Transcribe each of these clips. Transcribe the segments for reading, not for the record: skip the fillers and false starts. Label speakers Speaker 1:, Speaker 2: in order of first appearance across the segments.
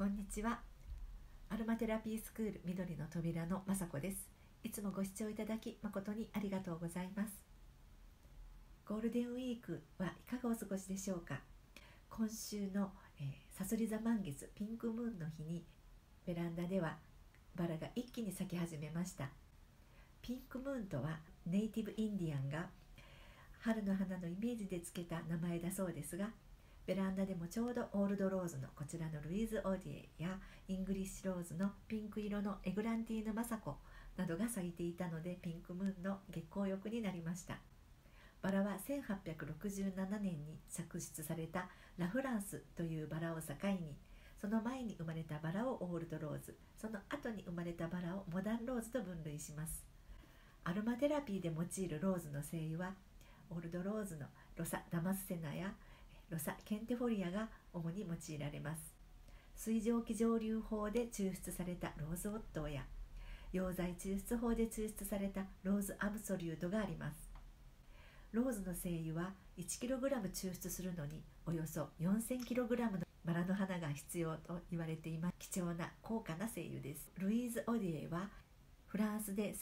Speaker 1: こんにちは。アロマテラピースクール緑の扉のまさこです。いつもご視聴いただき誠にありがとうございます。ゴールデンウィークはいかがお過ごしでしょうか。今週の、さそり座満月ピンクムーンの日にベランダではバラが一気に咲き始めました。ピンクムーンとはネイティブインディアンが春の花のイメージでつけた名前だそうですが、ベランダでもちょうどオールドローズのこちらのルイーズ・オディエやイングリッシュローズのピンク色のエグランティーヌ・マサコなどが咲いていたので、ピンクムーンの月光浴になりました。バラは1867年に作出されたラ・フランスというバラを境に、その前に生まれたバラをオールドローズ、その後に生まれたバラをモダンローズと分類します。アロマテラピーで用いるローズの精油はオールドローズのロサ・ダマスセナやロサ・ケンテフォリアが主に用いられます。水蒸気蒸留法で抽出されたローズオットーや溶剤抽出法で抽出されたローズアブソリュートがあります。ローズの精油は 1kg 抽出するのにおよそ 4000kg のバラの花が必要と言われています。貴重な高価な精油です。ルイーズ・オディエはフランスで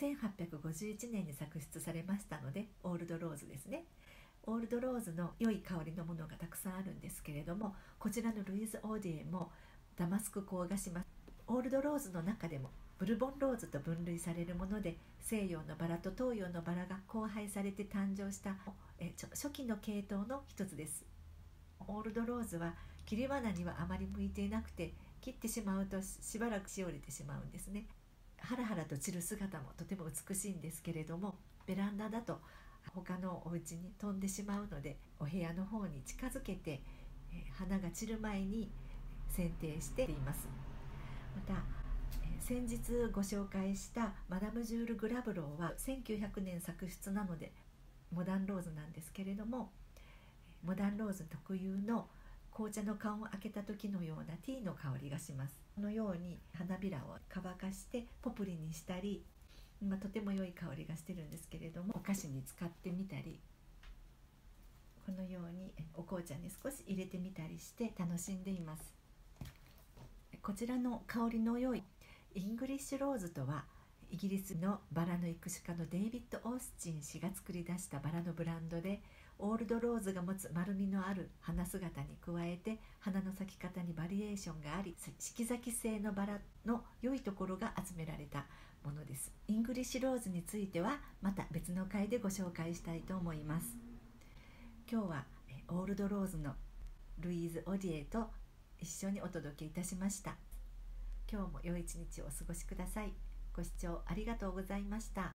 Speaker 1: 1851年に作出されましたので、オールドローズですね。オールドローズの良い香りのものがたくさんあるんですけれども、こちらのルイーズ・オーディエもダマスク香がします。オールドローズの中でもブルボンローズと分類されるもので、西洋のバラと東洋のバラが交配されて誕生した初期の系統の一つです。オールドローズは切り花にはあまり向いていなくて、切ってしまうとしばらくしおれてしまうんですね。ハラハラと散る姿もとても美しいんですけれども、ベランダだと他のお家に飛んでしまうので、お部屋の方に近づけて花が散る前に剪定しています。また先日ご紹介したマダムジュール・グラブローは1900年作出なのでモダンローズなんですけれども、モダンローズ特有の紅茶の缶を開けた時のようなティーの香りがします。このように花びらを乾かしてポプリにしたり、とても良い香りがしてるんですけれども、お菓子に使ってみたり、このようにお紅茶に少し入れてみたりして楽しんでいます。こちらの香りの良いイングリッシュローズとは、イギリスのバラの育種家のデイビッド・オースチン氏が作り出したバラのブランドで、オールドローズが持つ丸みのある花姿に加えて花の咲き方にバリエーションがあり、四季咲き性のバラの良いところが集められたものです。イングリッシュローズについてはまた別の回でご紹介したいと思います。今日はオールドローズのルイーズ・オディエと一緒にお届けいたしました。今日も良い一日をお過ごしください。ご視聴ありがとうございました。